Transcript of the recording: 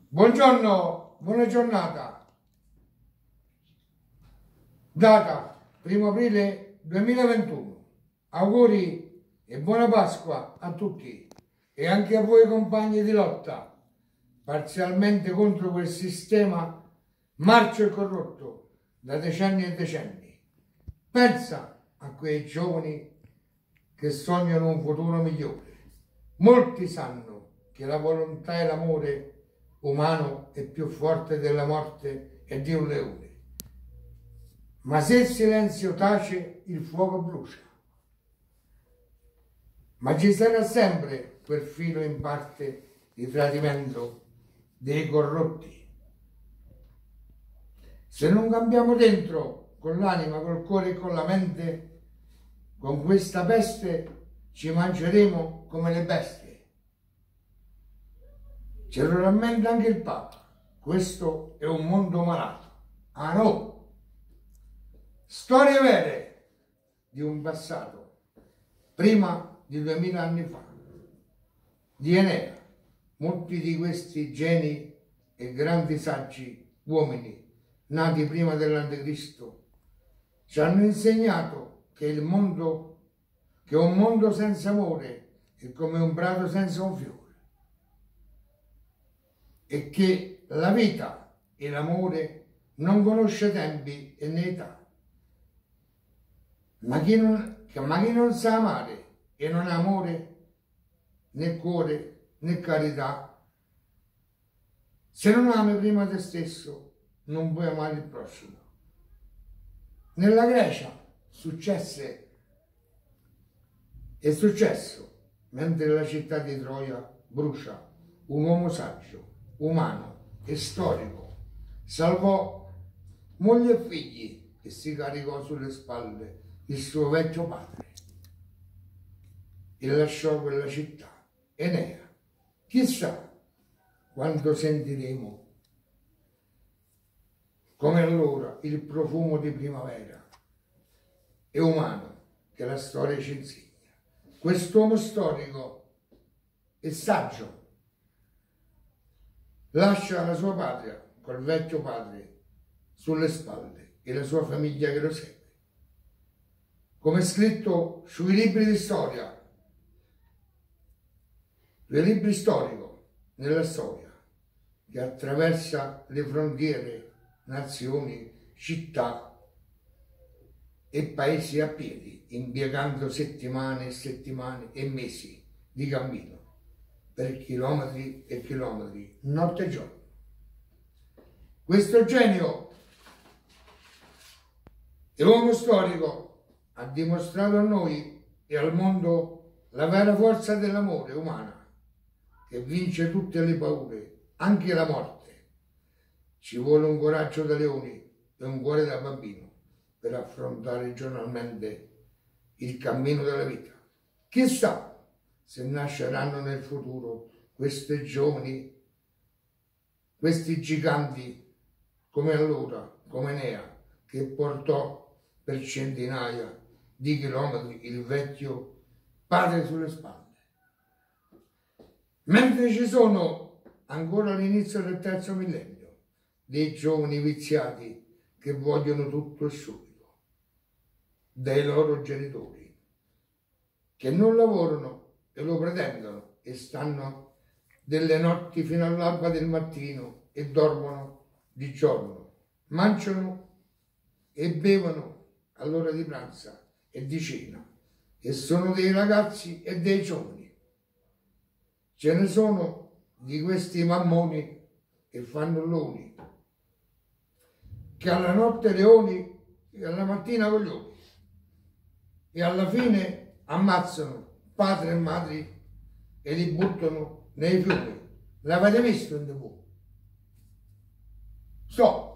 Buongiorno, buona giornata. Data 1° aprile 2021. Auguri e buona Pasqua a tutti e anche a voi compagni di lotta, parzialmente contro quel sistema marcio e corrotto da decenni e decenni. Pensa a quei giovani che sognano un futuro migliore. Molti sanno che la volontà e l'amore umano è più forte della morte e di un leone. Ma se il silenzio tace, il fuoco brucia. Ma ci sarà sempre quel filo in parte di tradimento dei corrotti. Se non cambiamo dentro, con l'anima, col cuore e con la mente, con questa peste ci mangeremo come le bestie. Ce lo rammenta anche il Papa. Questo è un mondo malato. Ah no! Storie vere di un passato, prima di 2000 anni fa, di Enea. Molti di questi geni e grandi saggi uomini, nati prima dell'Anticristo, ci hanno insegnato che un mondo senza amore è come un prato senza un fiore, e che la vita e l'amore non conosce tempi e né età. Ma chi non sa amare e non ha amore, né cuore, né carità, se non ami prima te stesso, non puoi amare il prossimo. Nella Grecia è successo, mentre la città di Troia brucia, un uomo saggio, umano e storico salvò moglie e figli e si caricò sulle spalle il suo vecchio padre e lasciò quella città. Enea. Chissà quando sentiremo come allora il profumo di primavera e umano che la storia ci insegna. Quest'uomo storico e saggio lascia la sua patria col vecchio padre sulle spalle e la sua famiglia che lo segue. Come è scritto sui libri di storia, sui libri storico, nella storia, che attraversa le frontiere, nazioni, città e paesi a piedi, impiegando settimane e settimane e mesi di cammino per chilometri e chilometri, notte e giorno. Questo genio e uomo storico ha dimostrato a noi e al mondo la vera forza dell'amore umana, che vince tutte le paure, anche la morte. Ci vuole un coraggio da leoni e un cuore da bambino per affrontare giornalmente il cammino della vita. Chissà se nasceranno nel futuro questi giovani, questi giganti come allora, come Enea, che portò per centinaia di chilometri il vecchio padre sulle spalle. Mentre ci sono ancora all'inizio del 3° millennio dei giovani viziati che vogliono tutto e subito dai loro genitori, che non lavorano e lo pretendono e stanno delle notti fino all'alba del mattino e dormono di giorno, mangiano e bevono all'ora di pranzo e di cena, e sono dei ragazzi e dei giovani. Ce ne sono di questi mammoni e fannulloni, che alla notte leoni e alla mattina coglioni, e alla fine ammazzano padri e madri e li buttano nei fiumi. L'avete visto in TV? So,